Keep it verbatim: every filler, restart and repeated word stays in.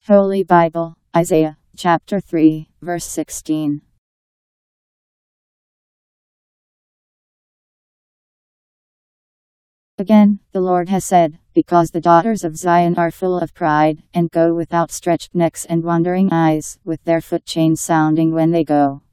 Holy Bible, Isaiah, chapter three, verse sixteen. Again, the Lord has said, because the daughters of Zion are full of pride, and go with outstretched necks and wandering eyes, with their foot chains sounding when they go.